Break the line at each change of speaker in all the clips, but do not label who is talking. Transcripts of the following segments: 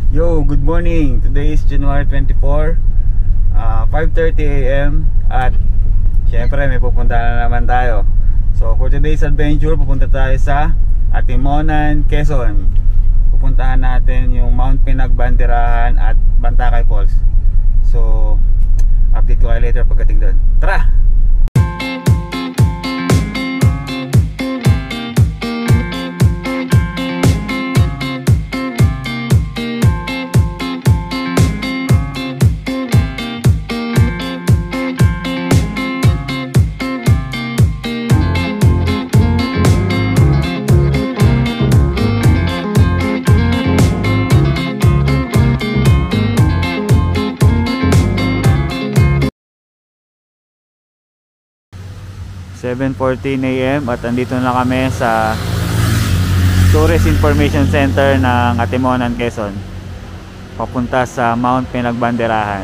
Yo, good morning. Today is January 24, 5:30 AM at syempre may pupuntahan na naman tayo. So for today's adventure, pupunta tayo sa Atimonan, Quezon. Pupuntahan natin yung Mount Pinagbanderahan at Bantakay Falls. So update ko kayo later pagdating doon. Tara! (7:14 AM) at andito na kami sa Tourist Information Center ng Atimonan, Quezon, papunta sa Mount Pinagbanderahan.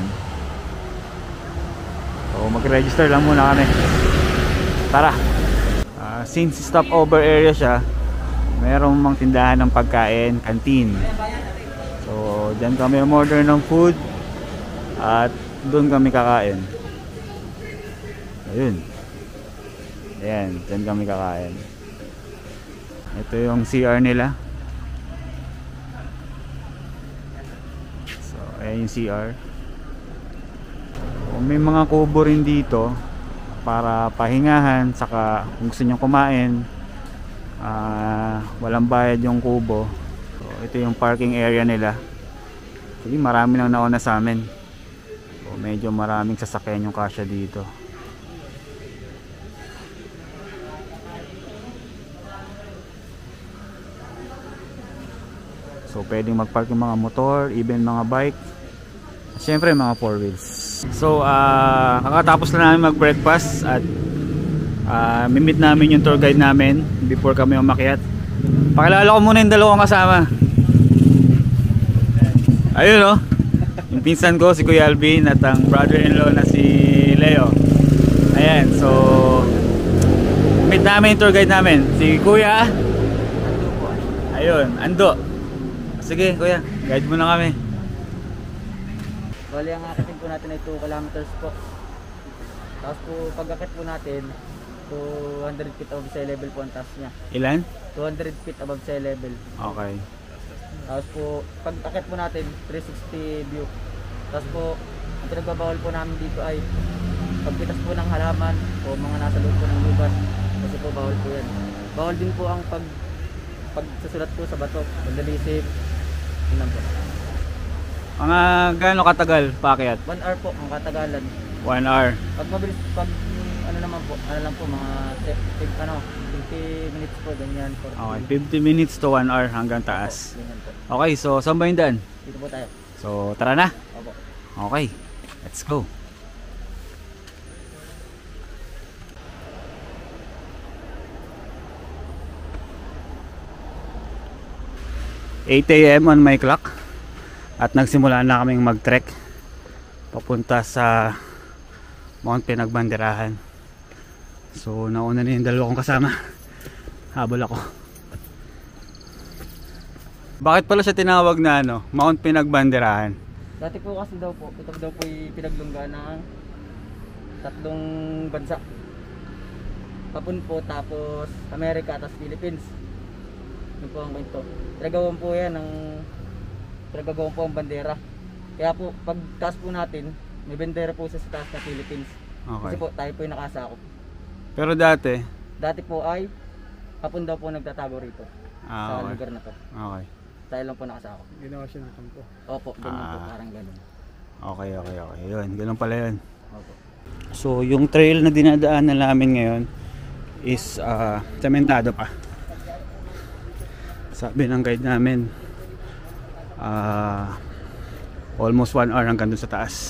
So mag-register lang muna kami. Tara! Since stopover area siya, mayroong mga tindahan ng pagkain, canteen. So dyan kami umorder ng food at doon kami kakain. Ayun. Ayan, dyan kami kakain. Ito yung CR nila. So, ayan yung CR. So, may mga kubo rin dito para pahingahan, saka kung gusto nyo kumain, walang bayad yung kubo. So, ito yung parking area nila. Actually, marami nang nauna sa amin. So, medyo maraming sasakyan yung kasya dito. So pwedeng magpark yung mga motor, even mga bike, at syempre mga 4 wheels. So kakatapos na namin mag breakfast at mimit namin yung tour guide namin before kami umakyat. Pakilala ko muna yung dalawang kasama. Ayun, yung pinsan ko si Kuya Alvin at ang brother-in-law na si Leo. Ayan, so meet namin yung tour guide namin, si Kuya. Ayun, Ando. Sige kuya, guide mo na kami.
Bali ang akitin po natin ay 2 kilometers po. Tapos po pag-akit po natin 200 feet above sea level po ang taas niya.
Ilan?
200 feet above sea level.
Okay.
Tapos po pag-akit po natin 360 view. Tapos po ang pinagbabawal po namin dito ay pagpitas po ng halaman o mga nasa loob po ng lugar. Kasi po bawal po yan. Bawal din po ang pagsusulat po sa bato, pagdalisip. Yun lang po.
Mga gaano katagal paakyat?
1 hour po ang katagalan.
1 hour.
Pag mabilis, ano naman po, ano lang po, mga 50 minutes po, ganyan.
Okay, 50 minutes to 1 hour hanggang taas.
Po.
Okay, so saan ba yung daan?
Dito po tayo.
So tara na.
Opo.
Okay, let's go. (8 AM) on my clock at nagsimula na kaming mag-trek papunta sa Mount Pinagbanderahan. So nauna na yung dalawa kong kasama, habol ako. Bakit pala siya tinawag na Mount Pinagbanderahan?
Dati po kasi daw po, ito daw po yung pinaglungga ng 3 bansa. Hapon po, tapos Amerika, tapos Philippines. Yun po ang kwento. Pinagawan po yan pinagawan po ang bandera. Kaya po pag taas po natin, may bandera po sa taas na Philippines.
Okay.
Kasi po tayo po yung nakasakop.
Pero dati
po ay hapon daw po nagtatago rito sa
okay.
lugar na to.
Okay.
Tayo lang po nakasakop.
Ginawa siya ng kampo.
Opo, ganun po, parang ganun.
Okay. Yun, ganun pala yun.
Opo.
So yung trail na dinadaanan namin ngayon is sementado pa. Sabi ng guide namin almost 1 hour hanggang dun sa taas.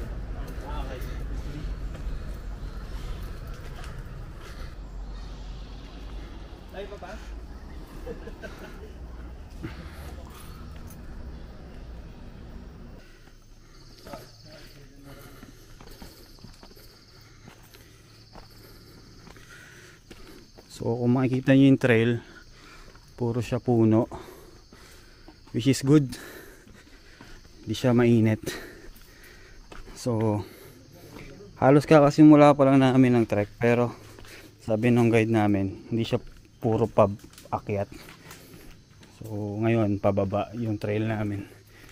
So kung makikita nyo yung trail, puro siya puno, which is good Hindi siya mainit. So halos kakasimula pa lang namin ng trek, pero sabi ng guide namin hindi siya puro paakyat. So ngayon pababa yung trail namin.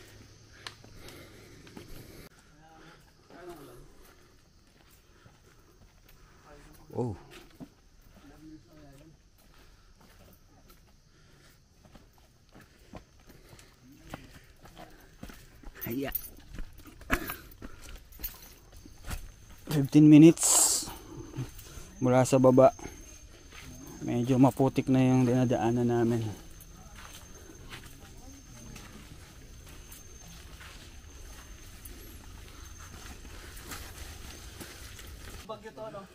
Oh. Ayan. 15 minutes mula sa baba. Medyo maputik na yung dinadaanan namin.
Bagyo to, no?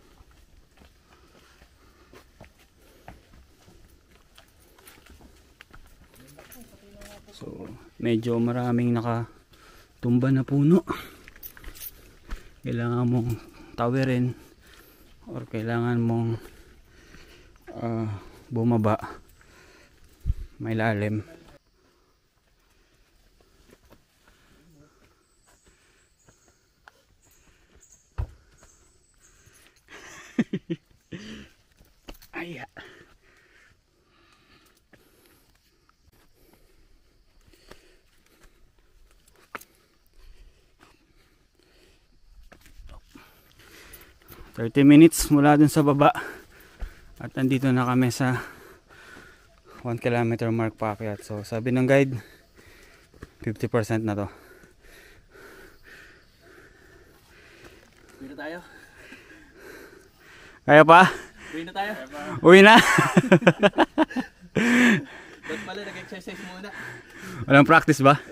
So medyo maraming nakatumba na puno. Kailangan mong tawirin or kailangan mong bumaba may lalim. Aya. ...30 minutes mula dun sa baba. At nandito na kami sa 1 kilometer mark paakyat. So sabi ng guide 50% na to.
Uwi na tayo.
Kaya pa?
Uwi na tayo.
Uwi na.
Ba't pala nag-exercise muna?
Walang practice ba?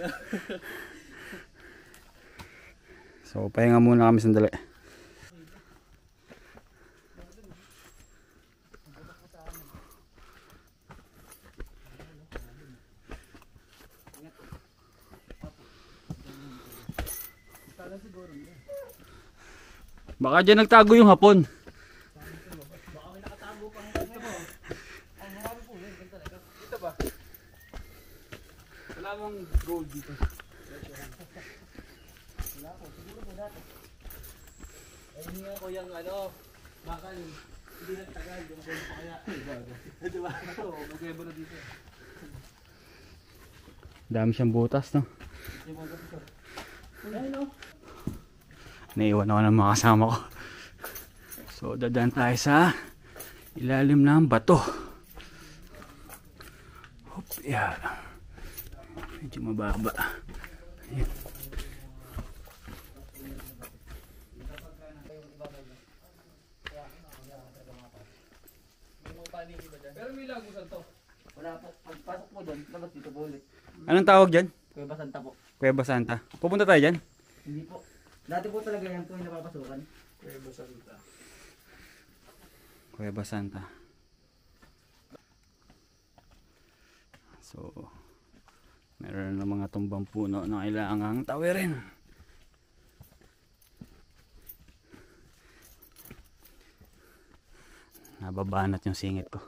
So pahinga muna kami sandali. Baka dyan nagtago yung hapon.
Baka may nakatago pang dito mo. Ang marami po yun. Dito ba?
Wala mong gold dito.
Wala po. Siguro po dati. Eh hindi ko yung ano. Bakal. Hindi nagtagal. Di mo pa kaya. Diba? Ito. Mag-webo na dito.
Dami siyang butas, no?
Ayun o.
Naiwan ako ng mga kasama ko. So dadaan tayo sa ilalim ng bato. Hop, yeah. Medyo mababa. Ayan.
Pero may lagusan to. Wala po. Pagpasok mo doon, labas dito po ulit.
Anong tawag dyan?
Kuweba Santa po.
Cueva Santa. Pupunta tayo dyan?
Hindi po. Dati po talaga yan po yung napapasukan.
Cueva Santa. So meron na mga tumbang puno na kailangang tawirin. Nababanat yung singit ko.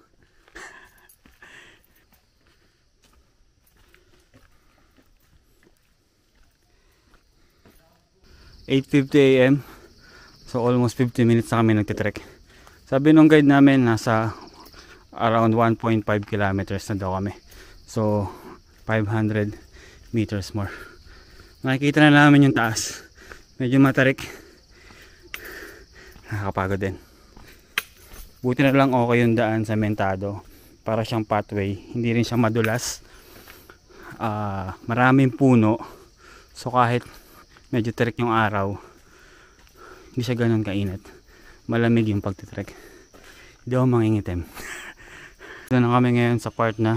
...8:50 AM. So almost 50 minutes na kami nagtitrek. Sabi nung guide namin nasa around 1.5 kilometers na daw kami. So 500 meters more. Nakikita na namin yung taas. Medyo matarik. Nakakapagod din. Buti na lang okay yung daan sa Mentado. Para siyang pathway. Hindi rin siya madulas. Maraming puno. So kahit medyo trek yung araw, hindi siya ganun kainit. Malamig yung pagtitrek. Hindi ako mangingitim. Dito na kami ngayon sa part na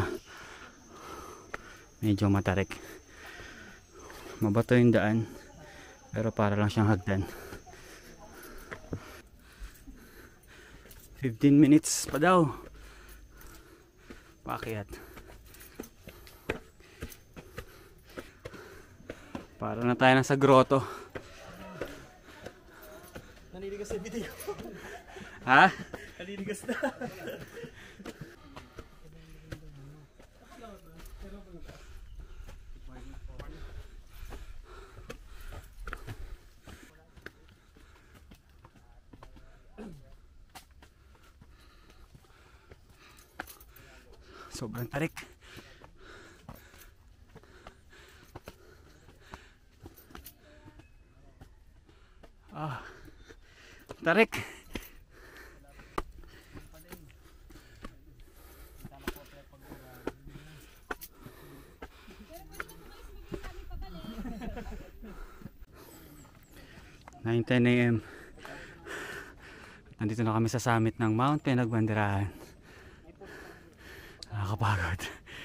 medyo matarik. Mabato yung daan, pero para lang siyang hagdan. 15 minutes pa daw. Paakyat. Para na tayo nasa grotto.
Naninigas sa video.
Ha?
Naninigas na.
Sobrang tarik. Tarik. Nine 10 AM. Nandito na kami sa summit ng Mount Pinagbanderahan. Nakakapagod.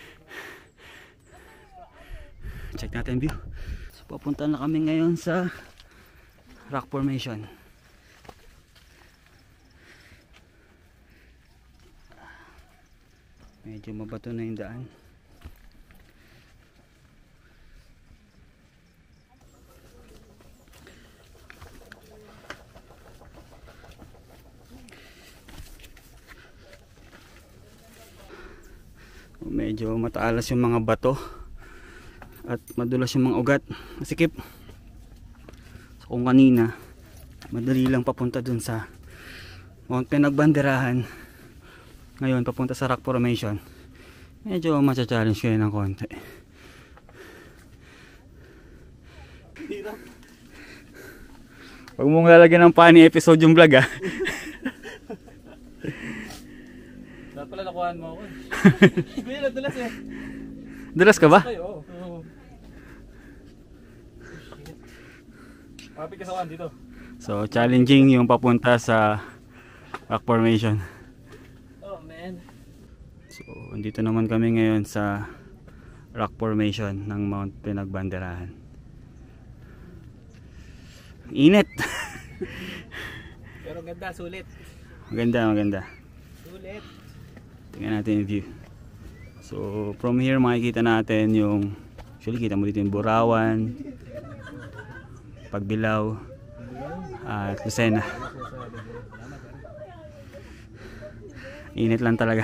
Check natin view. So, papunta na kami ngayon sa rock formation. Medyo mabato na yung daan. Medyo mataalas yung mga bato at madulas yung mga ugat, masikip. So kung kanina madali lang papunta dun sa Mount Pinagbanderahan, ngayon papunta sa rock formation, medyo matcha-challenge kayo ng konti. Huwag mong lalagyan ng funny episode yung vlog, ha.
Dapat pala nakuhaan mo ako. Hindi na dulas eh.
Dulas ka ba?
Oo. Papi ka sa dito.
So challenging yung papunta sa rock formation.
Oh man.
So andito naman kami ngayon sa rock formation ng Mount Pinagbanderahan. Init.
Pero ganda, sulit.
Maganda.
Sulit.
Tingnan natin yung view. So from here makikita natin yung, actually kita mo dito yung Burawan, Pagbilao at Lucena. Init lang talaga.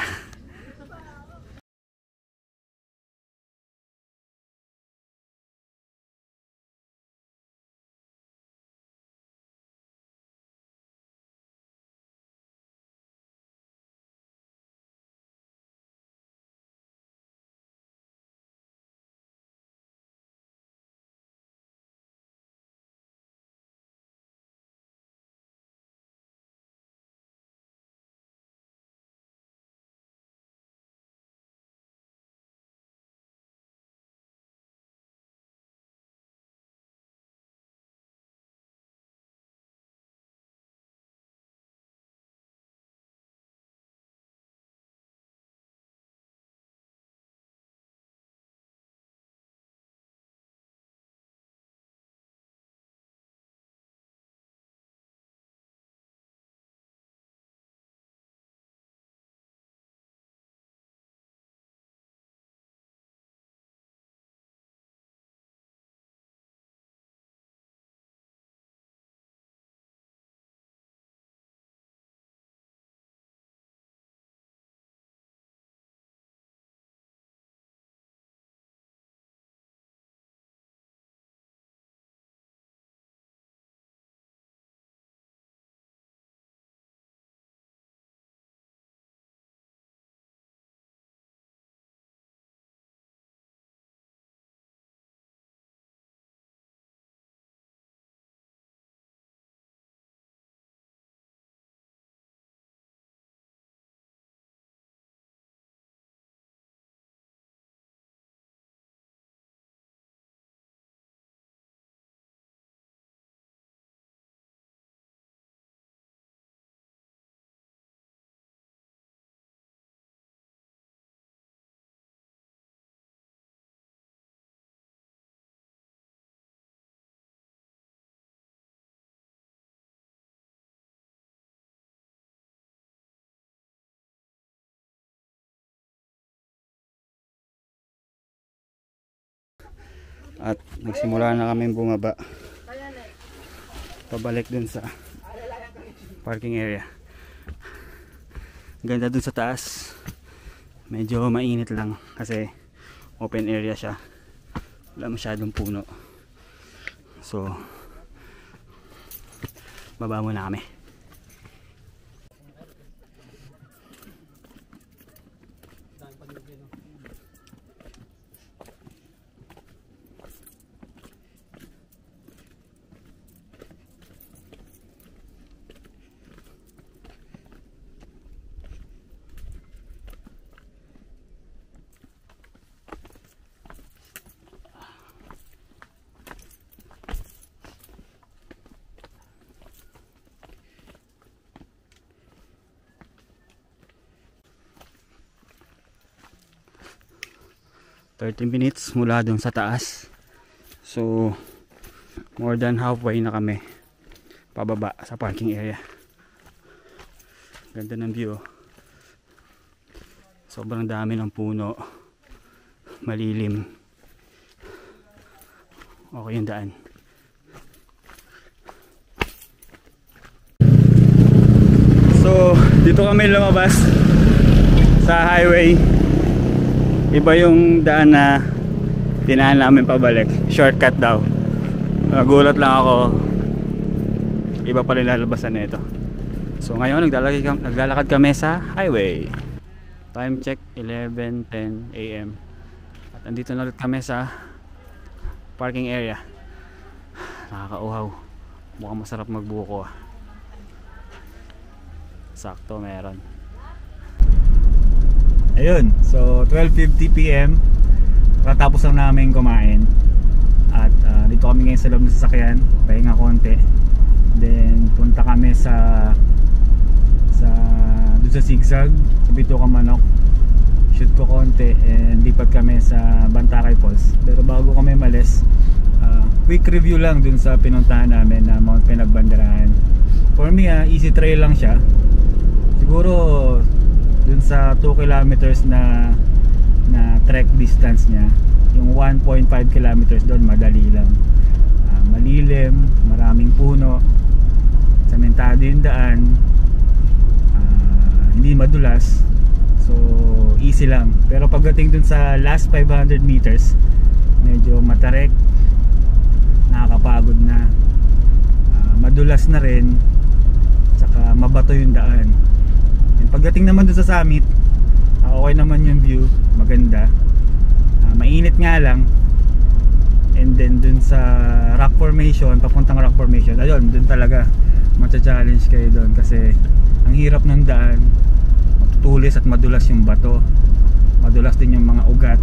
At nagsimula na kami bumaba pabalik dun sa parking area. Ganda dun sa taas, medyo mainit lang kasi open area siya, wala masyadong puno. So baba muna kami. 30 minutes mula dun sa taas. So more than halfway na kami pababa sa parking area. Ganda ng view. Sobrang dami ng puno. Malilim. Okay yung daan. So dito kami lumabas sa highway. Iba yung daan na tinahan namin pabalik. Shortcut daw. Nagulat lang ako. Iba pala lalabasan na ito. So ngayon naglalakad kami sa highway. Time check 11:10 AM. At andito na ulit kami sa parking area. Nakakauhaw. Mukhang masarap magbuko. Sakto meron. Ayun, so 12:50 PM katapos lang namin kumain. At dito kami ngayon sa loob ng sasakyan, pahinga konti. Then punta kami doon sa Sigsag, sa Bituka Manok. Shoot ko konti and lipat kami sa Bantakay Falls. Pero bago kami malis, quick review lang dun sa pinuntahan namin na Mount Pinagbanderahan. For me, easy trail lang siya. Siguro dun sa 2 kilometers na trek distance niya, yung 1.5 kilometers doon madali lang. Malilim, maraming puno, sementado yung daan, hindi madulas, so easy lang. Pero pagdating dun sa last 500 meters, medyo matarik, nakakapagod na, madulas na rin, tsaka mabato yung daan. And pagdating naman dun sa summit, okay naman yung view, maganda. Mainit nga lang. And then dun sa rock formation, papuntang rock formation, ayun, dun talaga matcha-challenge kayo dun kasi ang hirap ng daan, matutulis at madulas yung bato, madulas din yung mga ugat.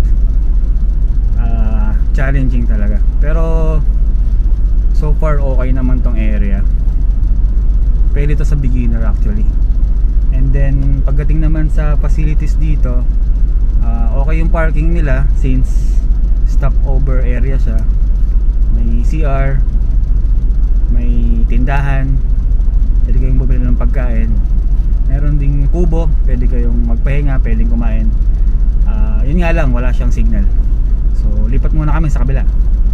Challenging talaga, pero so far okay naman tong area. Pwede to sa beginner actually. And then pagdating naman sa facilities dito, okay yung parking nila since stopover area siya. May CR, may tindahan, pwede kayong bumili ng pagkain. Meron ding kubo, pwede kayong magpahinga, pwedeng kumain. Yun nga lang, wala siyang signal. So lipat muna kami sa kabila.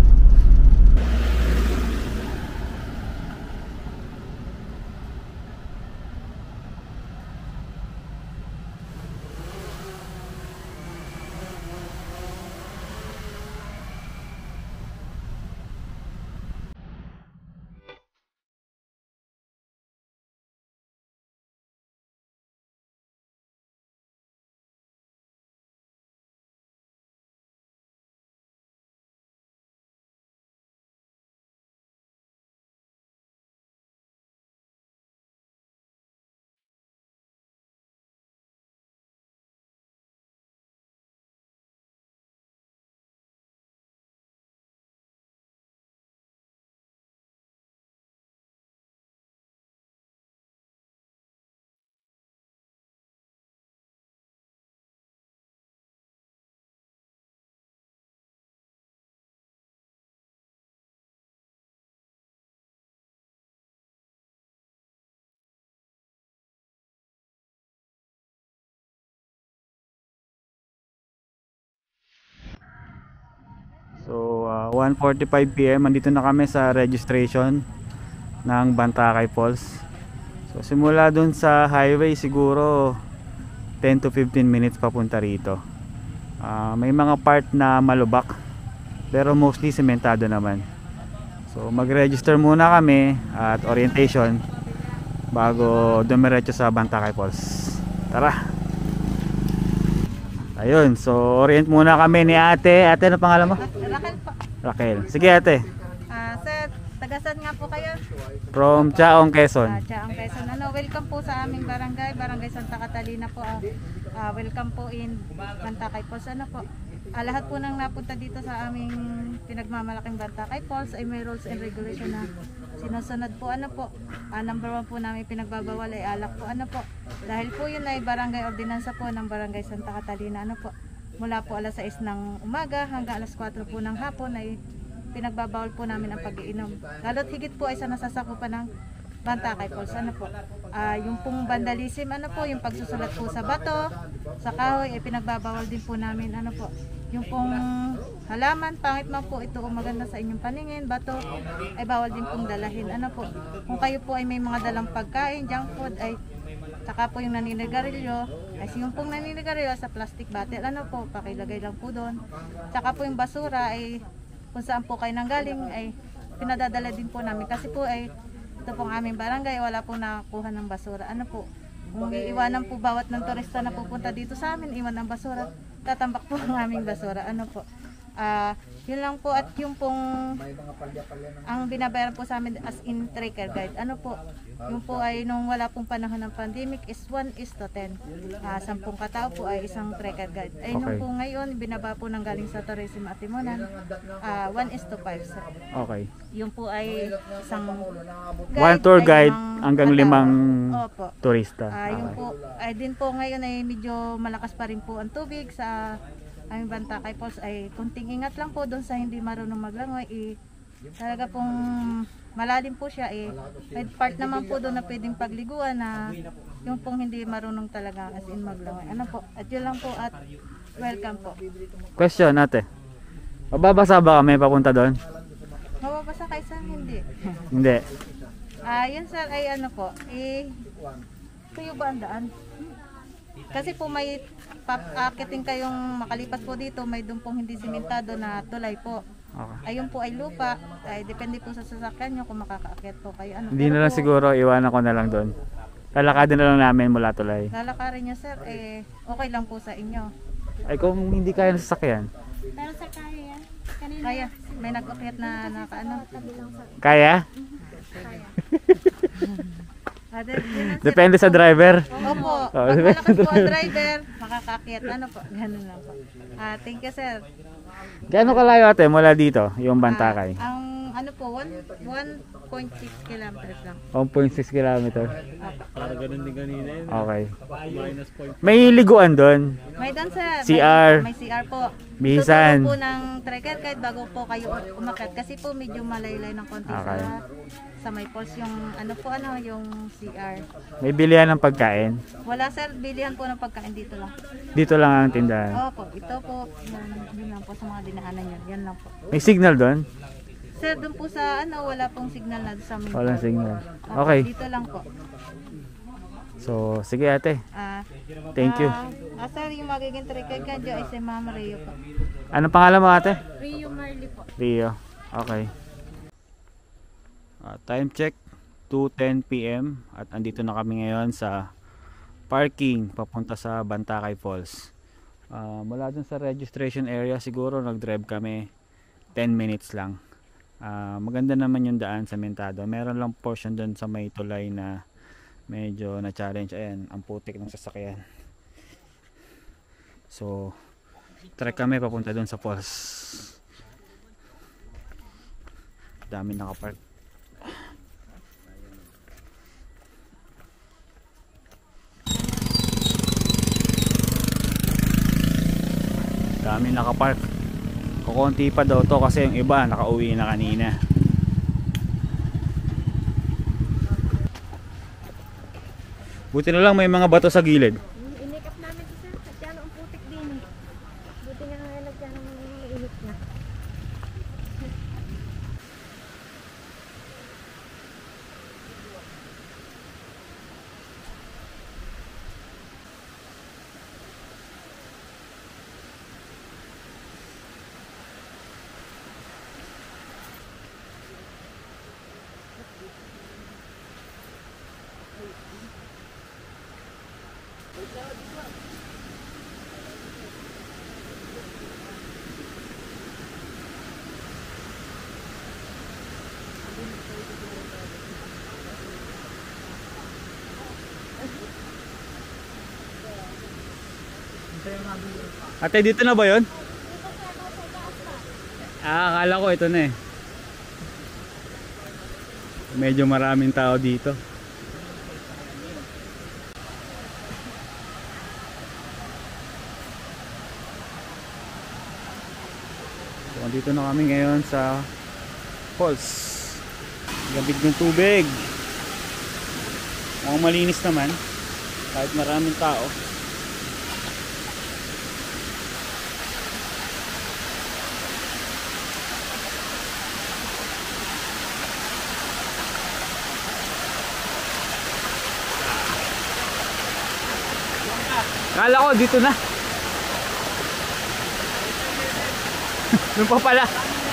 So 1:45 PM andito na kami sa registration ng Bantakay Falls. So simula dun sa highway siguro 10 to 15 minutes papunta rito. May mga part na malubak pero mostly sementado naman. So mag-register muna kami at orientation bago dumiretso sa Bantakay Falls. Tara! Ayun, so orient muna kami ni ate. Ate, ano pangalan mo?
Raquel po.
Raquel. Sige ate.
Sir, tagasan nga po kayo?
From Chaong, Quezon.
Chaong, Quezon. Welcome po sa aming barangay, Barangay Santa Catalina po. Welcome po in Bantakay Falls. Lahat po nang napunta dito sa aming pinagmamalaking Bantakay Falls ay may rules and regulation na sinusunod po. Number 1 po namin pinagbabawal ay alak po. Dahil po yun ay barangay ordinansa po ng Barangay Santa Catalina. mula po alas 6 ng umaga hanggang alas 4 po ng hapon ay pinagbabawal po namin ang pag-iinom. Lalo't higit po ay sa nasasakupan ng Bantakay Falls. Ano po? Yung pong vandalism, ano po, yung pagsusulat po sa bato, sa kahoy, ay pinagbabawal din po namin. Ano po? Yung pong halaman, pangit man po ito o maganda sa inyong paningin, bato, ay bawal din pong dalahin. Ano po? Kung kayo po ay may mga dalang pagkain, junk food, ay saka po yung naninigarilyo, ay yung pong naninigarilyo sa plastic bottle, ano po, pakilagay lang po doon. Saka po yung basura ay kung saan po kayo nanggaling ay pinadadala din po namin kasi po ay ito pong aming barangay, wala pong nakakuha ng basura. Ano po, kung iiwanan po bawat ng turista na pupunta dito sa amin, iwan ng basura, tatambak po ang aming basura. Ano po, yun lang po. At yung pong ang binabayaran po sa amin as in tracker guide, ano po, yung po ay nung wala pong panahon ng pandemic is 1:10. 10 katao po ay isang tracker guide. Ay nung po ngayon, binaba po ng galing sa Tourism at Timonan, 1:5 sir.
Okay.
Yung po ay isang
One tour guide
ay
hanggang
katao.
5
Opo.
turista.
Yung po, ay din po ngayon ay medyo malakas pa rin po ang tubig sa aming Bantakay Falls. Ay kunting ingat lang po doon sa hindi marunong maglangoy. Talaga pong malalim po siya. May part naman po doon na pwedeng pagliguan na yung pong hindi marunong talaga as in maglangoy. Ano po, at yun lang po at welcome po.
Question ate. Mababasa ba kami papunta doon?
Mababasa kayo sa hindi?
Hindi.
Yun sir ay ano po, tuyo ba ang daan? Kasi po may akitin kayong makalipas po dito, may doon pong hindi simentado na tulay po.
Okay.
Ayun po ay lupa, ay depende po sa sasakyan nyo kung makakaakyat po kayo. Ano,
Hindi
pero
na lang
po,
siguro, iwanan ko na lang doon. Lalakadin na lang namin mula tulay.
lalakarin nyo sir, okay lang po sa inyo.
Ay kung hindi kaya ng sasakyan.
Pero sa kaya yan. Kanina
Kaya, may nag-akyat na nakaano.
Kaya?
Yun ang sir.
Depende sa driver.
Opo,
Oh,
pag malakas po ang driver, makakaakyat. Ano po, ganun lang po. Thank you sir.
Gaano kalayo ate mula dito, yung Bantakay?
Ang ano po, 1.6 kilometers lang.
1.6 kilometer.
Para ganun din kanina yun.
Okay.
Minus point.
May liguan doon.
May doon sir.
CR.
May CR po.
Bihisan.
Tuturo po ng trekker kahit bago po kayo umakyat. Kasi po medyo malaylay ng konti
Okay.
sa may falls yung yung CR.
May bilihan ng pagkain.
Wala sir, bilihan po ng pagkain dito lang.
Dito lang ang tindahan.
Opo, ito po, yun lang po sa mga dinaanan nyo. Yan lang po.
May signal doon?
Sir, doon po sa wala pong signal na sa main
Walang
falls.
signal.
Opo,
Okay.
dito lang po.
So, sige ate. Thank you.
Sir, yung magiging trekker ka dyan ay si Ma'am Rio po.
Anong pangalan mo ate?
Rio Marley po.
Rio. Okay. Time check 2:10 PM at andito na kami ngayon sa parking papunta sa Bantakay Falls. Mula dun sa registration area siguro nag-drive kami 10 minutes lang. Maganda naman yung daan, sementado. Meron lang portion dun sa may tulay na medyo na-challenge. Ayan, ang putik ng sasakyan. So, trek kami papunta dun sa falls. Dami nakapark. Dami nakapark. Kukunti pa daw to kasi yung iba nakauwi na kanina. Buti na lang may mga bato sa gilid.
Inikap namin ito sir. At yan ang putik din eh. Buti nga nalagyan ng init na.
Ate, dito na ba yun? Akala ko ito na eh. Medyo maraming tao dito. Dito na kami ngayon sa falls. Gabig ng tubig. Mukhang malinis naman kahit maraming tao. Kala ko dito na. Doon pa pala.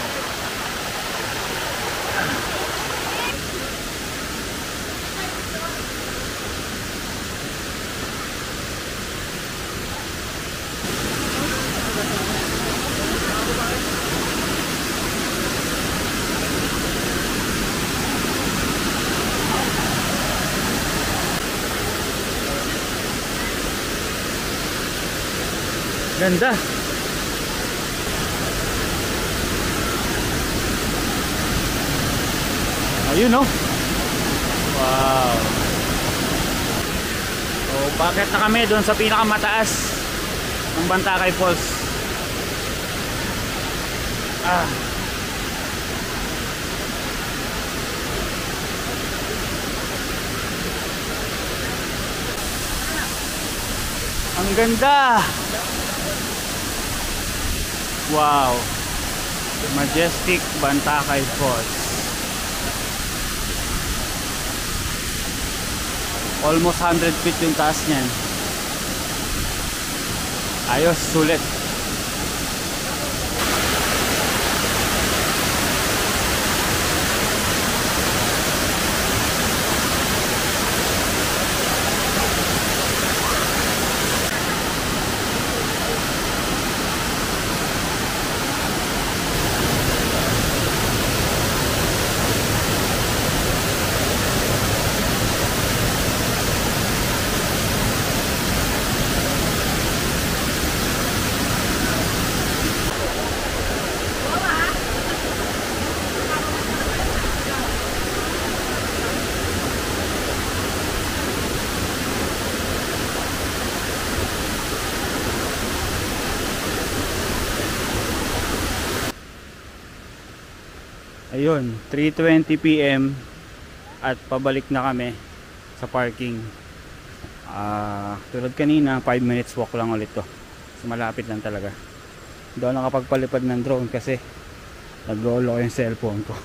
Ganda. Ayun no. Wow. So, bakit na kami doon sa pinakamataas ng Bantakay Falls. Ang ganda. Wow. Majestic Bantakay Falls. Almost 100 feet yung taas niyan. Ayos, sulit. Ayun, 3:20 PM at pabalik na kami sa parking. Tulad kanina, 5 minutes walk lang ulit to. So, malapit lang talaga. Hindi ako nakapagpalipad ng drone kasi nag-roll yung cellphone ko.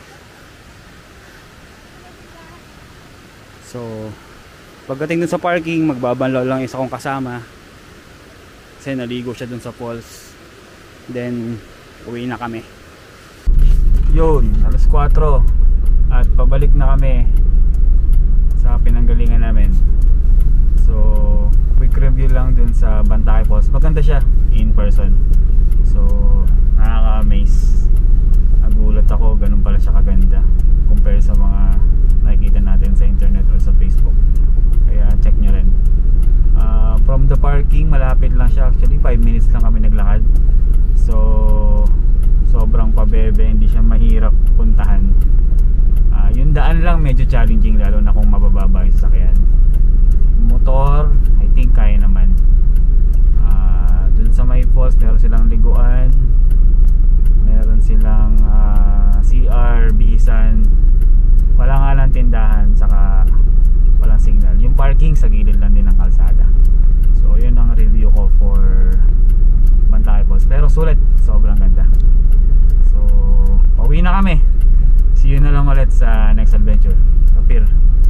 So, pagdating dun sa parking, magbabanlaw lang isa kong kasama kasi naligo siya dun sa falls. Then, uwi na kami. Yun, alas 4 at pabalik na kami sa pinanggalingan namin. So, quick review lang dun sa Bantakay Falls. Maganda siya in person. So, nakaka-amaze. Nagulat ako, ganun pala siya kaganda compare sa mga nakikita natin sa internet or sa Facebook. Kaya check nyo rin. From the parking, malapit lang siya. Actually 5 minutes lang kami naglakad. So, sobrang pabebe, hindi siya mahirap puntahan. Yung daan lang medyo challenging, lalo na kung mabababa yung sasakyan. Motor, I think kaya naman. Dun sa may falls, meron silang liguan, meron silang CR, bihisan. Wala nga lang tindahan, saka walang signal. Yung parking sa gilid lang din ng kalsada. So yun ang review ko for Bantakay Falls. Pero sulit, sobrang ganda. So, pauwi na kami. See you na lang ulit sa next adventure. Kapir.